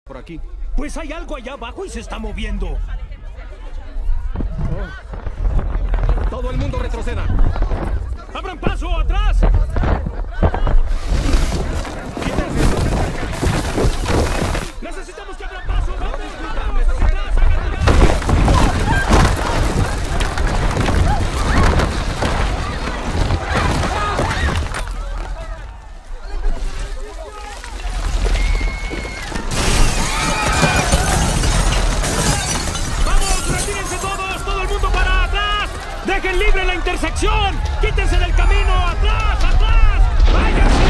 por aquí. Pues hay algo allá abajo y se está moviendo. Todo el mundo retroceda. ¡Abran paso! ¡Atrás! ¡Necesitamos que abran paso! ¡Vamos! ¡Vamos! ¡Atrás! ¡Vamos! ¡Retírense todos! ¡Todo el mundo para atrás! ¡Dejen libre la intersección! ¡Quítense del camino! ¡Atrás! ¡Atrás! ¡Váyanse!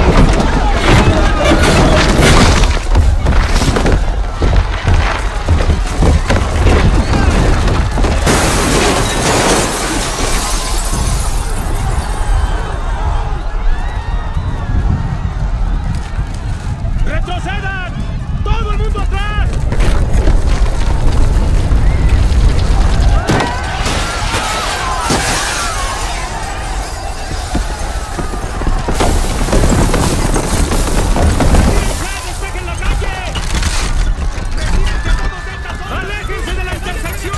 ¡Retrocedan! ¡Todo el mundo atrás! ¡Despejen la calle! ¡Retírense todos de esta zona! ¡Aléjense de la intersección!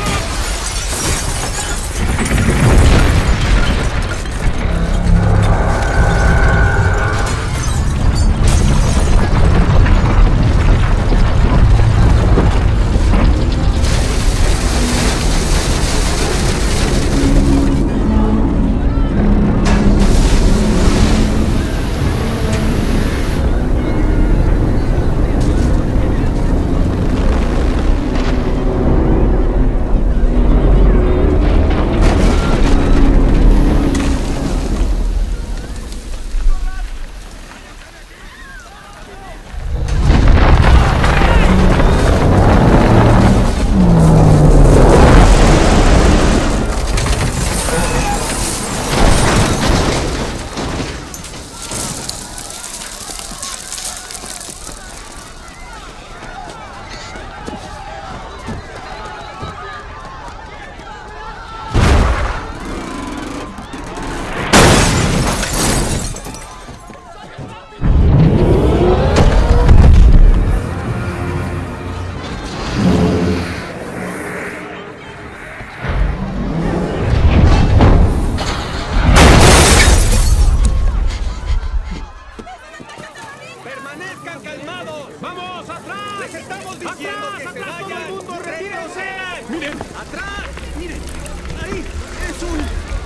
¡Permanezcan calmados! ¡Vamos! ¡Atrás! ¡Les estamos diciendo ¡Atrás! que se ¡Atrás! ¡Todo vayan! el mundo! ¡Retírense! ¡Miren! ¡Atrás! ¡Miren! ¡Ahí! ¡Es un...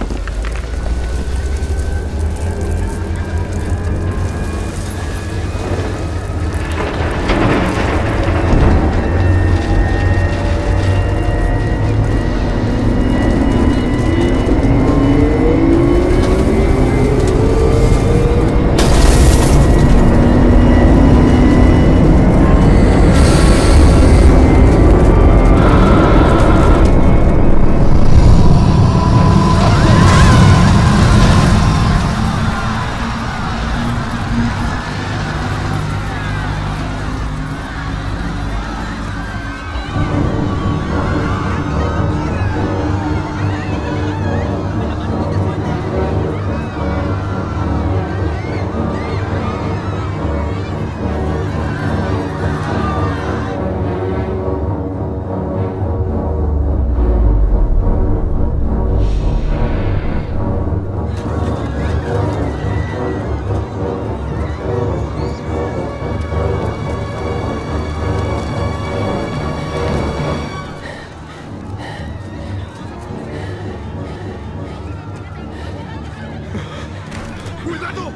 ¡Cuidado!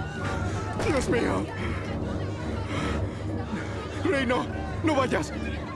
¡Dios mío! ¡Rey, no! ¡No vayas!